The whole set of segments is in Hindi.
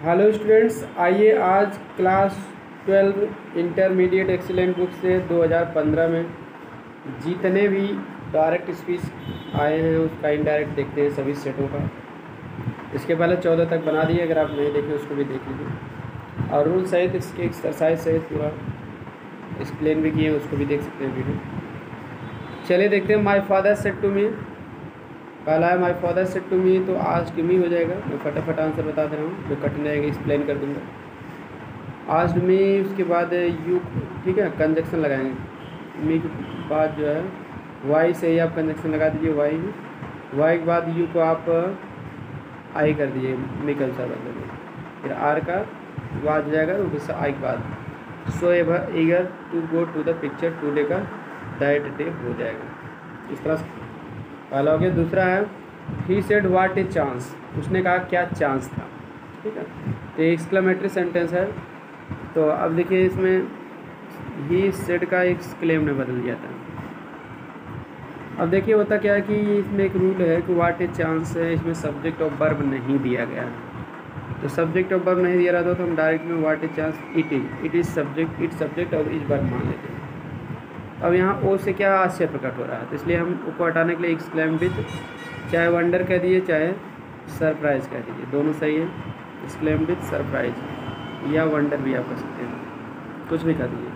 हेलो स्टूडेंट्स, आइए आज क्लास 12 इंटरमीडिएट एक्सीलेंट बुक से 2015 में जितने भी डायरेक्ट स्पीच आए हैं उसका इनडायरेक्ट देखते हैं सभी सेटों का। इसके पहले 14 तक बना दिए, अगर आप नहीं देखें उसको भी देख लीजिए और रूल सहित इसके एक्सरसाइज सहित पूरा एक्सप्लेन भी किए, उसको भी देख सकते हैं वीडियो। चलिए देखते हैं। My father said to me, पहला है my father said to me, तो आज टू मी हो जाएगा। मैं फटाफट आंसर बता दे रहा हूँ, जो कठिन रहेगा एक्सप्लेन कर दूँगा। आज टू मी, उसके बाद यू, ठीक है, कंजक्शन लगाएंगे। मी के बाद जो है वाई से ही आप कंजक्शन लगा दीजिए, वाई के बाद यू को आप आई कर दीजिए, मी का अनुसार बदल दीजिए। फिर आर का बाद हो जाएगा, तो फिर आई के बाद so ever eager to go to the picture today का दैट डे हो जाएगा। इस तरह से पहला हो गया। दूसरा है he said what a chance, उसने कहा क्या चांस था, ठीक है। तो ये एक्सक्लेमेटरी सेंटेंस है। तो अब देखिए इसमें ही सेड का एक क्लेम ने बदल दिया था। अब देखिए होता क्या है कि इसमें एक रूल है कि व्हाट ए चांस है, इसमें सब्जेक्ट ऑफ वर्ब नहीं दिया गया है। तो सब्जेक्ट ऑफ वर्ब नहीं दिया रहा था तो हम डायरेक्ट में what a chance it is subject, it subject और इज वर्ब मान लेते हैं। अब यहाँ ओ से क्या आश्चर्य प्रकट हो रहा है, तो इसलिए हम ओ को हटाने के लिए एक्सक्लेम विद, चाहे वंडर कह दीजिए चाहे सरप्राइज कह दीजिए, दोनों सही है। एक्सक्लेम विद सरप्राइज या वंडर भी आप कर सकते हैं, कुछ भी कर दीजिए।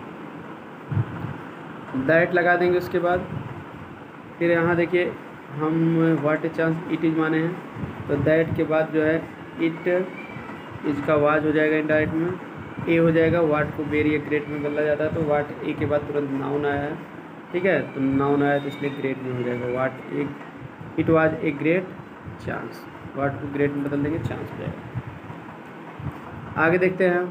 दैट लगा देंगे उसके बाद। फिर यहाँ देखिए हम what a chance it is माने हैं, तो दैट के बाद जो है इट इज का वाज हो जाएगा इनडायरेक्ट में, ए हो जाएगा। वाट को वेरी ग्रेट में बदला जाता है, तो वाट ए के बाद तुरंत नाउन आया है, ठीक है, तो नाउन आया तो इसलिए ग्रेट में हो जाएगा। What a, it was a great chance, what को ग्रेट में बदल देंगे, चांस हो जाएगा। आगे देखते हैं।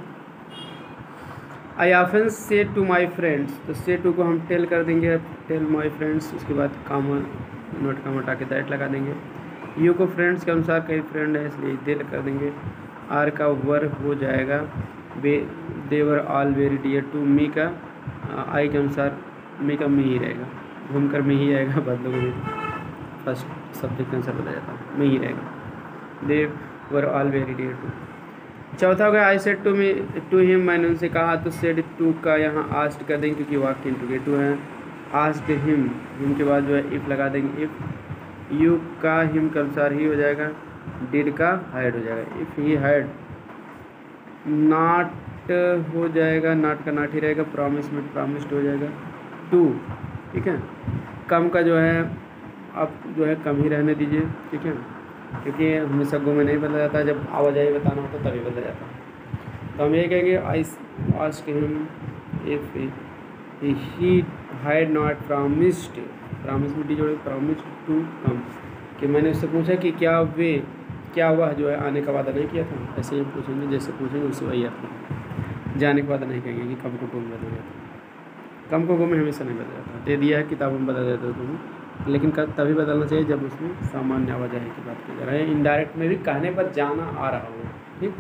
I often say to my friends, तो से टू को हम टेल कर देंगे, टेल माई फ्रेंड्स, उसके बाद कामा नोट का हटा के दैट लगा देंगे। यू को फ्रेंड्स के अनुसार कई फ्रेंड है इसलिए दे कर देंगे। आर का वर हो जाएगा they were very dear dear to me I के अनुसार मी का मी ही रहेगा, घूमकर मी ही आएगा, बदलो में फर्स्ट सब्जेक्ट के अनुसार बताया जाता है, मी ही रहेगा। They were all very dear to. चौथा हो गया I said to me to him, मैंने उनसे कहा, तो सेड टू का यहाँ आस्ट कर देंगे क्योंकि वाक्य इंट्रोगेटिव है। आस्क्ड हिम, हिम के बाद जो है इफ़ लगा देंगे, इफ़ यू का हिम के अनुसार ही हो जाएगा, डिड का हाइड हो जाएगा। इफ़ ही हाइड, नॉट हो जाएगा, नॉट का नॉट ही रहेगा, प्रॉमिस में प्रॉमिस्ड हो जाएगा। टू, ठीक है, कम का जो है आप जो है कम ही रहने दीजिए, ठीक है, क्योंकि हमेशा गो में नहीं बदला जाता, जब आवाजाही बताना होता तभी बदला जाता है। तो हम ये कहेंगे I asked him if he had not promised, promise में डी जोड़े, प्रॉमिस्ड टू कम, कि मैंने उससे पूछा कि क्या वह जो है आने का वादा नहीं किया था। ऐसे ही पूछेंगे, जैसे पूछेंगे उससे वही आप जाने का वादा नहीं कहेंगे कि कम को गो में बदल जाता, कम को गो में हमेशा नहीं बदल जाता। दे दिया है किताबों में बदल देते हो तुम्हें, लेकिन तभी बदलना चाहिए जब उसमें सामान्य आवाजाही की बात की जा रही है, इनडायरेक्ट में भी कहने पर जाना आ रहा हो, ठीक।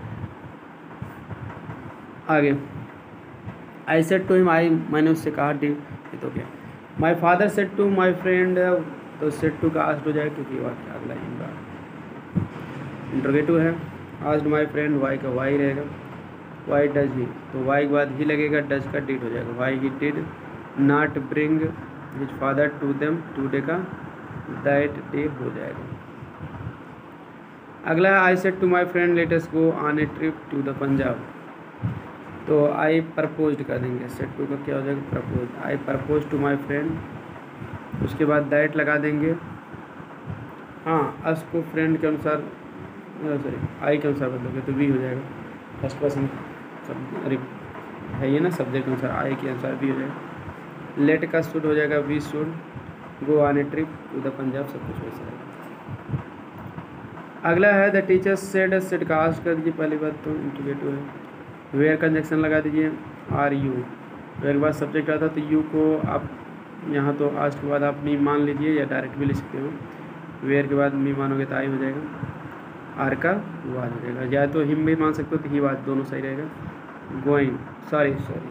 आगे I said to him, I मैंने उससे कहा, डी ये तो क्या। My father said to my friend, तो सेड टू का आस्क्ड हो जाएगा क्योंकि वाक्य अगला इंट्रोगेटिव है। आस्क्ड माई फ्रेंड, वाई का वाई रहेगा। वाई डज ही, तो वाई के बाद ही लगेगा, डज का डिड हो जाएगा। Why he did not bring his father to them today का दैट डे हो जाएगा। अगला है I said to my friend let us go on a trip to the Punjab, तो आई प्रपोज्ड कर देंगे। सेड टू का क्या हो जाएगा, propose. I propose to my friend, उसके बाद दैट लगा देंगे। हाँ, अस को फ्रेंड के अनुसार, सॉरी आई के अनुसार बदलोगे तो वी हो जाएगा, फर्स्ट पर्सन सब अरे है ये ना, सब्जेक्ट के अनुसार आई के अनुसार वी हो जाएगा। लेट का शुड हो जाएगा, we should go on a trip to the Punjab, सब कुछ वैसा है। अगला है द टीचर सेड, सेड का आस्क कर दीजिए, पहली बात तो इंट्रोगेटिव है। वेयर कंजक्शन लगा दीजिए, आर यू, वेयर के बाद सब्जेक्ट आता तो यू को आप यहाँ तो आस्क के बाद आप मी मान लीजिए या डायरेक्ट भी ले सकते हो। वेयर के बाद मी मानोगे तो आई हो जाएगा, आर का वाज हो जाएगा, या तो हिम भी मान सकते हो तो ही वाज, दोनों सही रहेगा। गोइंग, सॉरी,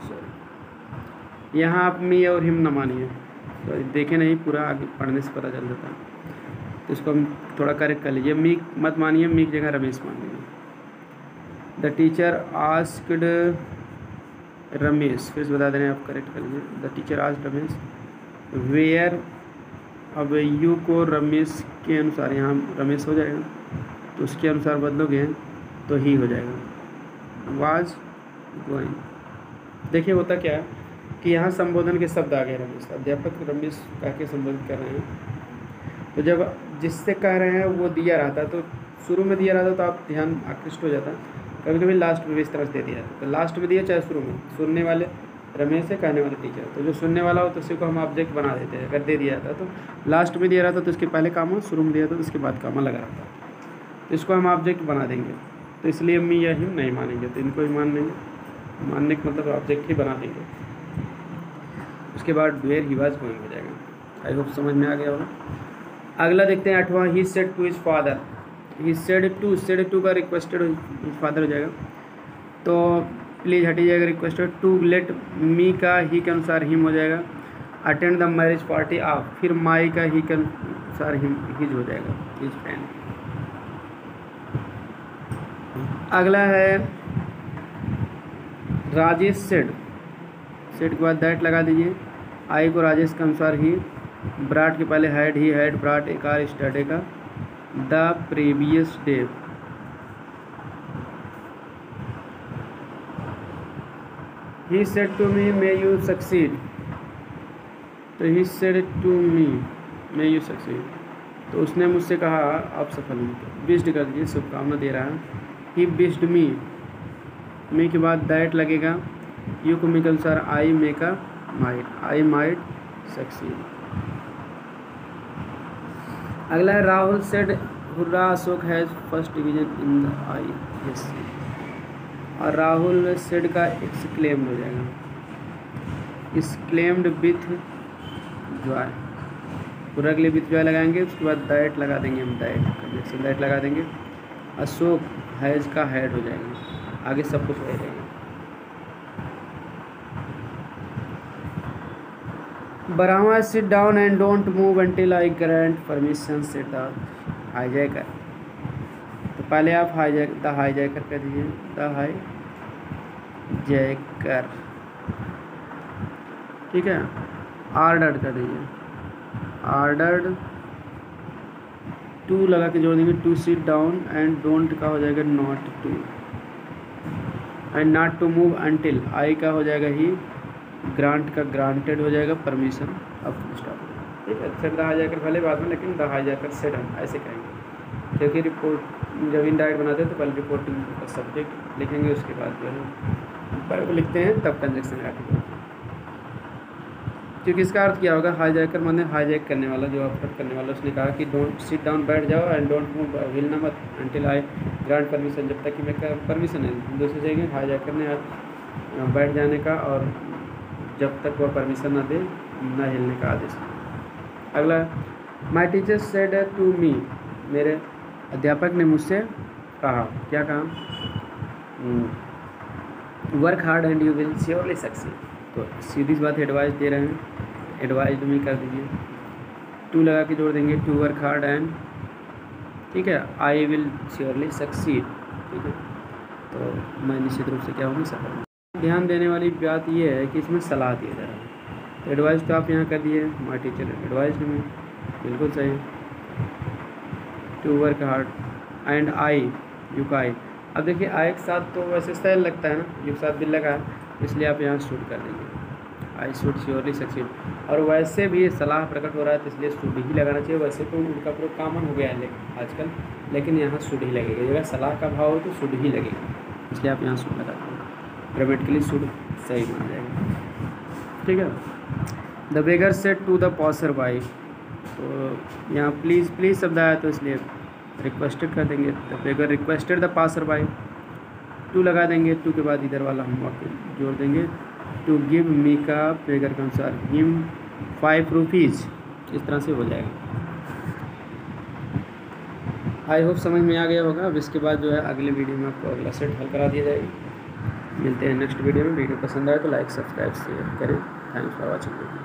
यहाँ आप मी और हिम न मानिए, तो देखे नहीं, पूरा आगे पढ़ने से पता चल जाता है, तो इसको हम थोड़ा करेक्ट कर लीजिए। मी मत मानिए, मी की जगह रमेश मान लीजिए। द टीचर आस्क्ड रमेश, फिर से बता दे रहे हैं आप, करेक्ट कर लीजिए। The teacher asked Ramesh where, अब यू को रमेश के अनुसार यहाँ रमेश हो जाएगा, तो उसके अनुसार बदलोगे तो ही हो जाएगा। वाज गोइंग, देखिए होता क्या है कि यहाँ संबोधन के शब्द आ गए रमेश, अध्यापक रमेश कह के संबोधित कर रहे हैं। तो जब जिससे कह रहे हैं वो दिया रहता है, तो शुरू में दिया रहता तो आप ध्यान आकृष्ट हो जाता, कभी कभी लास्ट में भी इस तरह से दे दिया तो लास्ट में दिया चाहे शुरू में, सुनने वाले रमेश है, कहने वाले टीचर, तो जो सुनने वाला हो तो उसी को हम ऑब्जेक्ट बना देते हैं। अगर दे दिया था तो लास्ट में दिया रहता तो इसके पहले कामा, शुरू में दिया था तो उसके बाद कामा लगा रहता, तो इसको हम ऑब्जेक्ट बना देंगे। तो इसलिए मी या हिम नहीं मानेंगे, तो इनको ही मान लेंगे, मानने का मतलब ऑब्जेक्ट ही बना देंगे। उसके बाद वेयर ही वाज गोइंग हो जाएगा। आई होप समझ में आ गया होगा। अगला देखते हैं 8वां, he said to his father. He said to का रिक्वेस्टेड हिज फादर हो जाएगा, तो प्लीज़ हटी जाएगा रिक्वेस्टेड। टू लेट मी का ही के अनुसार हिम हो जाएगा। Attend the marriage party of, फिर माई का ही के अनुसार हिम हिज हो जाएगा, हिज फ्रेंड। अगला है राजेश सेड, सेड के बाद दैट लगा दीजिए। आई को राजेश के अनुसार ही, ब्राट के पहले had, he had brought a car yesterday का the previous day. He said to me may you succeed, तो he said to me may you succeed, तो उसने मुझसे कहा आप सफल होंगे। विश्ड कर दीजिए, शुभकामना दे रहा है। ही विश्ड मी के बाद दैट लगेगा। यू को मी के अनुसार आई मे का माइट, आई माइट सक्सीड। अगला है Rahul said hurrah Ashok has first division in the ISC, और राहुल सेड का एक्सक्लेम्ड हो जाएगा, एक्सक्लेम्ड विथ जॉय, पूरा के लिए विथ जॉय लगाएंगे। उसके बाद दैट लगा देंगे हम, दैट लगा देंगे। अशोक हैज का हैड हो जाएगा, आगे सब कुछ वही रहेगा। बरामा sit down and don't move until I grant permission, said the hijacker, तो पहले आप द हाईजैकर कर दीजिए, द हाईजैकर, ठीक है। ऑर्डर्ड कर दीजिए, ऑर्डर्ड, टू लगा के जोड़ देंगे। To sit down and don't का हो जाएगा not to, and not to move until, I का हो जाएगा ही, ग्रांट का ग्रांटेड हो जाएगा, परमिशन अब स्टॉप, ठीक है। सेट द हाईजैकर पहले बाद में, लेकिन द हाईजैकर सेट हम ऐसे कहेंगे, क्योंकि रिपोर्ट जब इनडायरेक्ट बनाते हैं तो पहले रिपोर्टिंग का सब्जेक्ट लिखेंगे, उसके बाद जो है पर लिखते हैं तब कंजक्शन आर्टिकल, क्योंकि इसका अर्थ क्या होगा, हाईजैकर माने हाईजैक करने वाला, जो अपहरण करने वाला। उसने कहा कि डोंट सिट डाउन, बैठ जाओ, एंड डोंट मूव, हिलना मत, अंटिल आई ग्रांट परमिशन, जब तक कि मैं परमिशन है। दूसरी जगह हाईजैकर ने बैठ जाने का और जब तक वह परमिशन ना दे ना हिलने का आदेश। अगला, my teacher said to me, मेरे अध्यापक ने मुझसे कहा, क्या कहा, work hard and you will surely succeed, तो सीधी सी बात एडवाइस दे रहे हैं, एडवाइस में कर दीजिए। टू लगा के जोड़ देंगे, टू वर्क हार्ड एंड, ठीक है, आई विल श्योरली सक्सीड, ठीक है, तो मैं निश्चित रूप से क्या होंगी, सफल। ध्यान देने वाली बात यह है कि इसमें सलाह दिया जा रहा है, तो एडवाइस तो आप यहाँ कर दिए, माई टीचर एडवाइस में, बिल्कुल सही। To work hard and I, you का आई, अब देखिए आई के साथ तो वैसे सही लगता है ना, यू के साथ भी लगा है, इसलिए आप यहाँ शूट कर देंगे, आई शुड श्योरली सक्सीड। और वैसे भी सलाह प्रकट हो रहा है तो इसलिए शुड ही लगाना चाहिए, वैसे तो उनका पूरा कॉमन हो गया है आजकल, लेकिन यहाँ शुड ही लगेगा, अगर सलाह का भाव हो तो शुड ही लगेगा, इसलिए आप यहाँ शुड लगा देंगे, ग्रामेटिकली शुड सही माना जाएगा, ठीक है। The beggar said to the passer by, तो यहाँ प्लीज़ शब्द आया तो इसलिए रिक्वेस्टेड कर देंगे, the beggar requested the passer by, to लगा देंगे, टू के बाद इधर वाला हम वाक्य जोड़ देंगे, टू गिव मी का बेगर के अनुसार हिम 5 रुपीज़, इस तरह से हो जाएगा। आई होप समझ में आ गया होगा। अब इसके बाद जो है अगले वीडियो में आपको अगला सेट हल करा दिया जाएगा। मिलते हैं नेक्स्ट वीडियो में। वीडियो पसंद आए तो लाइक सब्सक्राइब शेयर करें। Thanks for watching.